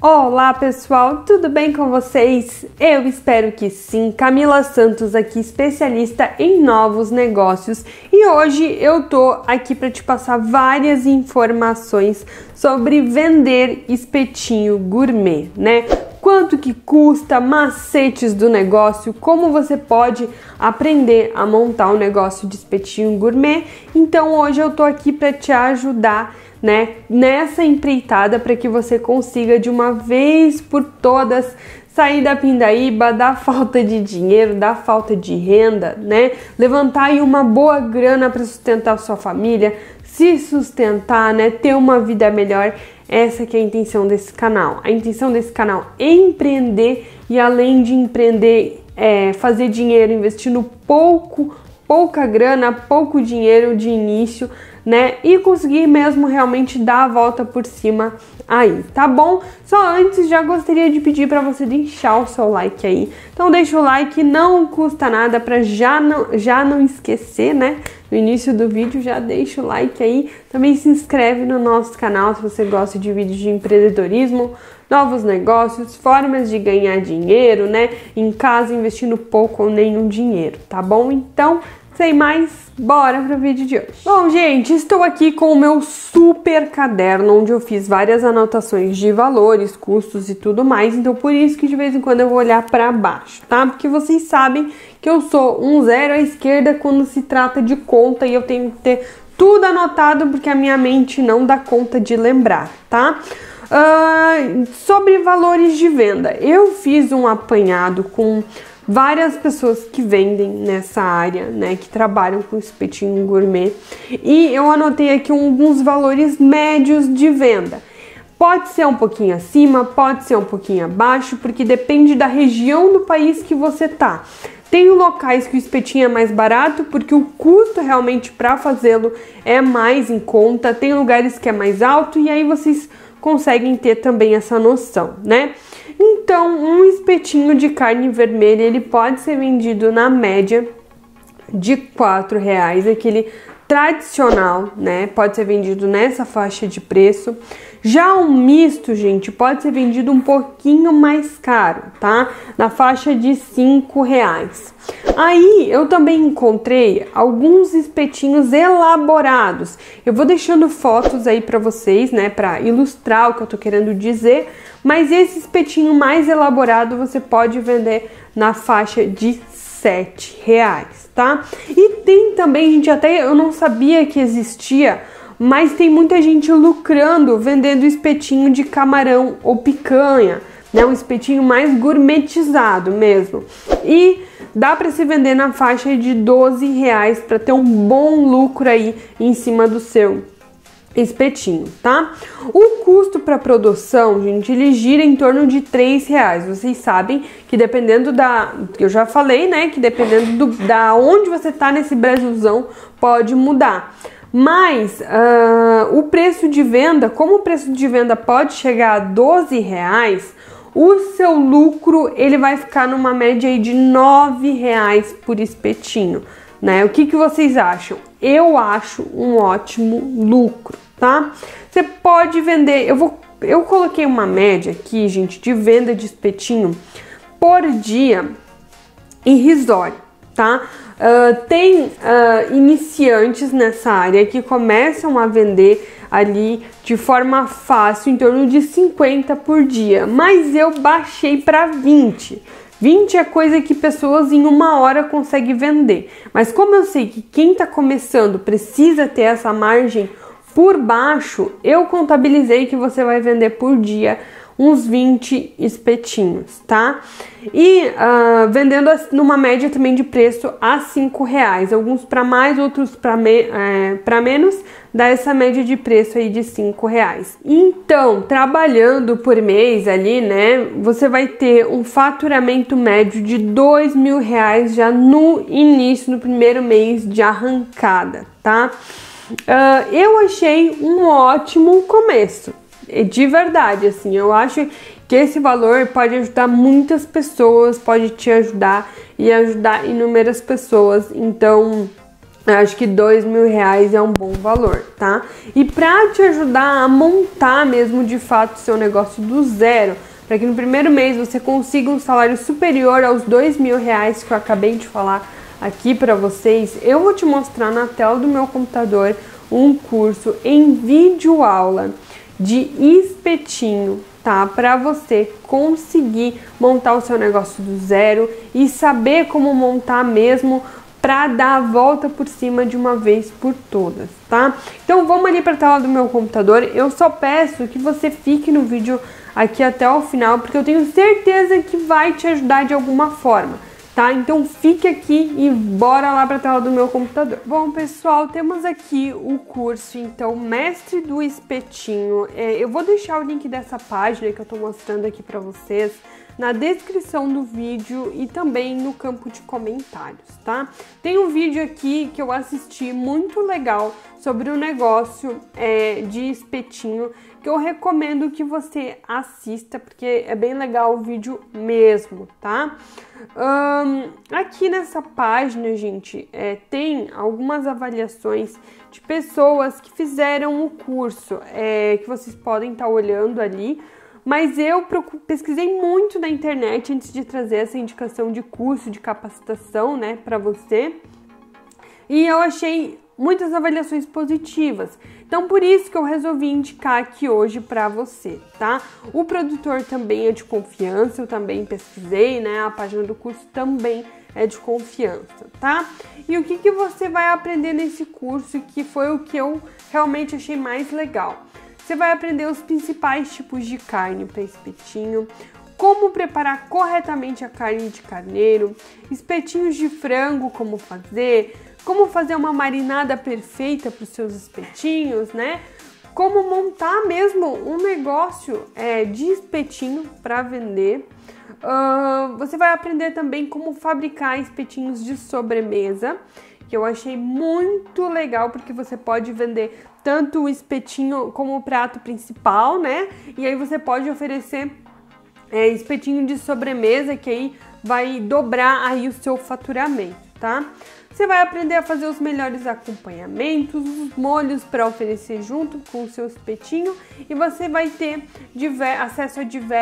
Olá pessoal, tudo bem com vocês? Eu espero que sim. Camila Santos aqui, especialista em novos negócios, e hoje eu tô aqui para te passar várias informações sobre vender espetinho gourmet, né? Quanto que custa, macetes do negócio, como você pode aprender a montar um negócio de espetinho gourmet. Então hoje eu tô aqui para te ajudar, né, nessa empreitada, para que você consiga de uma vez por todas sair da pindaíba, da falta de dinheiro, da falta de renda, né? Levantar aí uma boa grana para sustentar a sua família, se sustentar, né? Ter uma vida melhor. Essa que é a intenção desse canal. A intenção desse canal é empreender, e além de empreender, fazer dinheiro investindo pouca grana, pouco dinheiro de início, né? E conseguir mesmo realmente dar a volta por cima aí, tá bom? Só antes, já gostaria de pedir para você deixar o seu like aí. Então deixa o like, não custa nada, para já não esquecer, né? No início do vídeo já deixa o like aí. Também se inscreve no nosso canal se você gosta de vídeos de empreendedorismo, novos negócios, formas de ganhar dinheiro, né? Em casa, investindo pouco ou nenhum dinheiro, tá bom? Então, sem mais, bora pro vídeo de hoje. Bom, gente, estou aqui com o meu super caderno, onde eu fiz várias anotações de valores, custos e tudo mais. Então, por isso que de vez em quando eu vou olhar para baixo, tá? Porque vocês sabem que eu sou um zero à esquerda quando se trata de conta, e eu tenho que ter tudo anotado, porque a minha mente não dá conta de lembrar, tá? Sobre valores de venda, eu fiz um apanhado com várias pessoas que vendem nessa área, né, que trabalham com espetinho gourmet, e eu anotei aqui alguns valores médios de venda. Pode ser um pouquinho acima, pode ser um pouquinho abaixo, porque depende da região do país que você tá. Tem locais que o espetinho é mais barato, porque o custo realmente para fazê-lo é mais em conta. Tem lugares que é mais alto, e aí vocês conseguem ter também essa noção, né? Então, um espetinho de carne vermelha, ele pode ser vendido na média de R$4, aquele tradicional, né? Pode ser vendido nessa faixa de preço. Já um misto, gente, pode ser vendido um pouquinho mais caro, tá? Na faixa de R$5. Aí, eu também encontrei alguns espetinhos elaborados. Eu vou deixando fotos aí pra vocês, né? Pra ilustrar o que eu tô querendo dizer. Mas esse espetinho mais elaborado você pode vender na faixa de R$7, tá? E tem também, gente, até eu não sabia que existia, mas tem muita gente lucrando vendendo espetinho de camarão ou picanha, né? Um espetinho mais gourmetizado mesmo. E dá para se vender na faixa de R$12 para ter um bom lucro aí em cima do seu espetinho, tá? O custo para produção, gente, ele gira em torno de R$3. Vocês sabem que dependendo que eu já falei, né, que dependendo da onde você tá nesse Brasilzão, pode mudar. Mas o preço de venda, como o preço de venda pode chegar a R$12, o seu lucro ele vai ficar numa média aí de R$9 por espetinho, né? O que vocês acham? Eu acho um ótimo lucro, tá? Você pode vender, eu coloquei uma média aqui, gente, de venda de espetinho por dia irrisória, tá? Tem iniciantes nessa área que começam a vender ali de forma fácil, em torno de 50 por dia, mas eu baixei para 20. 20 é coisa que pessoas em uma hora conseguem vender. Mas como eu sei que quem está começando precisa ter essa margem por baixo, eu contabilizei que você vai vender por dia uns 20 espetinhos, tá? E vendendo numa média também de preço a R$5. Alguns para mais, outros para menos, dá essa média de preço aí de R$5. Então, trabalhando por mês ali, né, você vai ter um faturamento médio de R$2.000 já no início, no primeiro mês de arrancada, tá? Eu achei um ótimo começo. De verdade, assim, eu acho que esse valor pode ajudar muitas pessoas, pode te ajudar e ajudar inúmeras pessoas. Então, Acho que R$2.000 é um bom valor, tá? E pra te ajudar a montar mesmo de fato o seu negócio do zero, para que no primeiro mês você consiga um salário superior aos R$2.000 que eu acabei de falar aqui para vocês, eu vou te mostrar na tela do meu computador um curso em videoaula de espetinho, tá? Para você conseguir montar o seu negócio do zero e saber como montar mesmo para dar a volta por cima de uma vez por todas, tá? Então vamos ali para a tela do meu computador. Eu só peço que você fique no vídeo aqui até o final, porque eu tenho certeza que vai te ajudar de alguma forma, tá? Então fique aqui e bora lá para a tela do meu computador. Bom, pessoal, temos aqui o curso, então, Mestre do Espetinho. Eu vou deixar o link dessa página que eu tô mostrando aqui para vocês na descrição do vídeo e também no campo de comentários, tá? Tem um vídeo aqui que eu assisti muito legal sobre o negócio de espetinho, que eu recomendo que você assista, porque é bem legal o vídeo mesmo, tá? Aqui nessa página, gente, tem algumas avaliações de pessoas que fizeram o curso, que vocês podem estar olhando ali. Mas eu pesquisei muito na internet antes de trazer essa indicação de curso, de capacitação, né, para você. E eu achei muitas avaliações positivas. Então, por isso que eu resolvi indicar aqui hoje para você, tá? O produtor também é de confiança, eu também pesquisei, né? A página do curso também é de confiança, tá? E o que você vai aprender nesse curso, que foi o que eu realmente achei mais legal? Você vai aprender os principais tipos de carne para espetinho, como preparar corretamente a carne de carneiro, espetinhos de frango, como fazer uma marinada perfeita para os seus espetinhos, né? Como montar mesmo um negócio de espetinho para vender. Você vai aprender também como fabricar espetinhos de sobremesa, que eu achei muito legal, porque você pode vender tanto o espetinho como o prato principal, né? E aí você pode oferecer espetinho de sobremesa, que aí vai dobrar aí o seu faturamento, tá? Você vai aprender a fazer os melhores acompanhamentos, os molhos para oferecer junto com o seu espetinho, e você vai ter acesso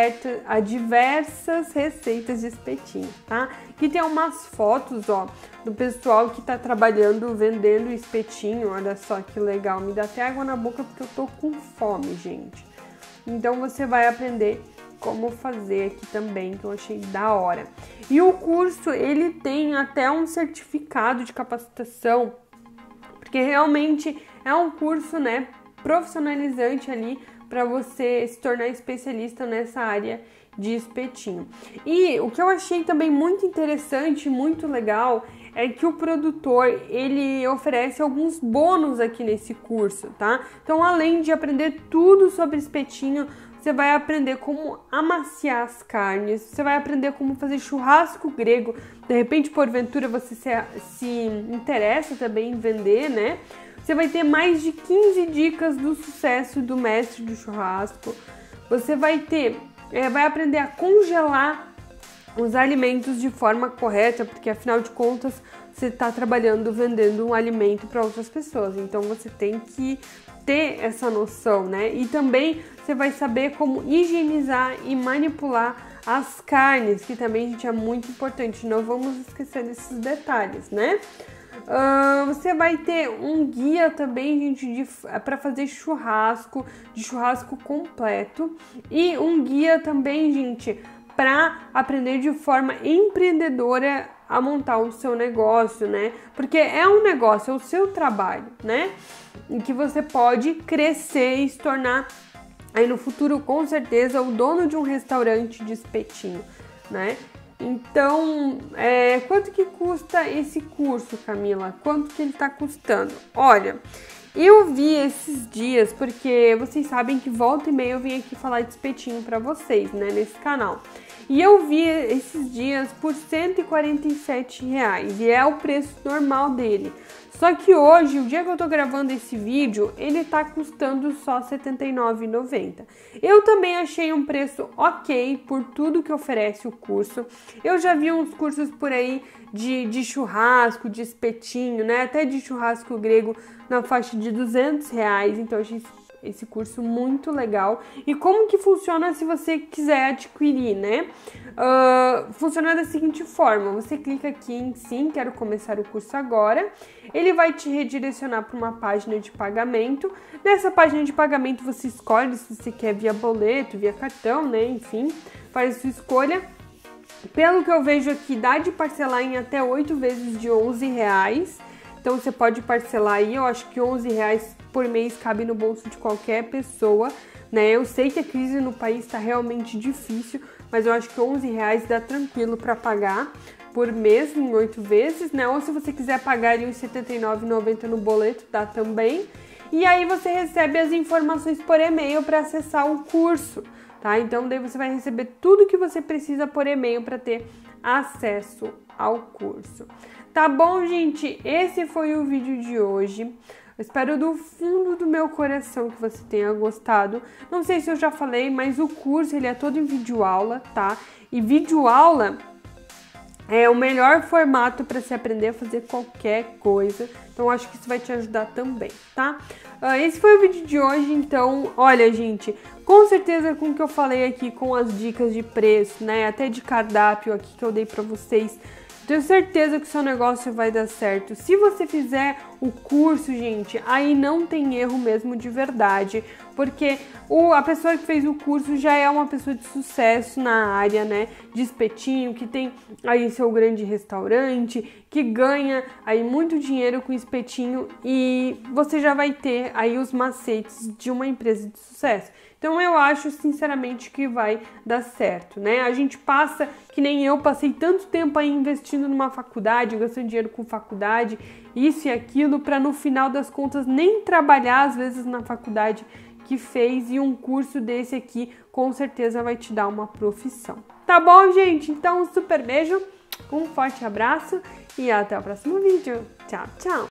a diversas receitas de espetinho, tá? Aqui tem umas fotos, ó, do pessoal que tá trabalhando, vendendo espetinho. Olha só que legal, me dá até água na boca porque eu tô com fome, gente. Então você vai aprender como fazer aqui também, que eu achei da hora. E o curso, ele tem até um certificado de capacitação, porque realmente é um curso, né, profissionalizante ali para você se tornar especialista nessa área de espetinho. E o que eu achei também muito interessante, muito legal, é que o produtor, ele oferece alguns bônus aqui nesse curso, tá? Então, além de aprender tudo sobre espetinho, você vai aprender como amaciar as carnes, você vai aprender como fazer churrasco grego. De repente, porventura, você se interessa também em vender, né? Você vai ter mais de 15 dicas do sucesso do mestre do churrasco. Você vai aprender a congelar os alimentos de forma correta, porque afinal de contas você está trabalhando, vendendo um alimento para outras pessoas. Então você tem que ter essa noção, né? E também você vai saber como higienizar e manipular as carnes, que também, gente, é muito importante. Não vamos esquecer desses detalhes, né? Você vai ter um guia também, gente, para fazer churrasco, de churrasco completo, e um guia também, gente, para aprender de forma empreendedora a montar o seu negócio, né? Porque é um negócio, é o seu trabalho, né? Em que você pode crescer e se tornar aí no futuro, com certeza, o dono de um restaurante de espetinho, né? Então, quanto que custa esse curso, Camila? Quanto que ele tá custando? Olha, Eu vi esses dias, porque vocês sabem que volta e meia eu vim aqui falar de espetinho pra vocês, né, nesse canal. E eu vi esses dias por R$147, e é o preço normal dele. Só que hoje, o dia que eu tô gravando esse vídeo, ele tá custando só R$79,90. Eu também achei um preço ok por tudo que oferece o curso. Eu já vi uns cursos por aí de churrasco, de espetinho, né? Até de churrasco grego na faixa de R$200, então eu achei esse curso muito legal. E como que funciona se você quiser adquirir, né? Funciona da seguinte forma: você clica aqui em sim, quero começar o curso agora. Ele vai te redirecionar para uma página de pagamento. Nessa página de pagamento você escolhe se você quer via boleto, via cartão, né? Enfim, faz a sua escolha. Pelo que eu vejo aqui, dá de parcelar em até 8 vezes de R$11. Então você pode parcelar aí, eu acho que R$11 por mês cabe no bolso de qualquer pessoa, né? Eu sei que a crise no país está realmente difícil, mas eu acho que R$11 dá tranquilo para pagar por mês em 8 vezes, né? Ou se você quiser pagar ali uns R$79,90 no boleto, dá também. E aí você recebe as informações por e-mail para acessar o curso, tá? Então daí você vai receber tudo que você precisa por e-mail para ter acesso ao curso. Tá bom, gente? Esse foi o vídeo de hoje. Eu espero do fundo do meu coração que você tenha gostado. Não sei se eu já falei, mas o curso ele é todo em videoaula, tá? E videoaula é o melhor formato para se aprender a fazer qualquer coisa. Então, acho que isso vai te ajudar também, tá? Esse foi o vídeo de hoje, então, olha, gente, com certeza com o que eu falei aqui, com as dicas de preço, né, até de cardápio aqui que eu dei para vocês, tenho certeza que o seu negócio vai dar certo. Se você fizer o curso, gente, aí não tem erro mesmo de verdade, porque a pessoa que fez o curso já é uma pessoa de sucesso na área, né, de espetinho, que tem aí seu grande restaurante, que ganha aí muito dinheiro com espetinho, e você já vai ter aí os macetes de uma empresa de sucesso. Então eu acho sinceramente que vai dar certo, né? A gente passa, que nem eu, passei tanto tempo aí investindo numa faculdade, gastando dinheiro com faculdade, isso e aquilo, para no final das contas nem trabalhar às vezes na faculdade que fez, e um curso desse aqui com certeza vai te dar uma profissão. Tá bom, gente? Então um super beijo, um forte abraço e até o próximo vídeo. Tchau, tchau!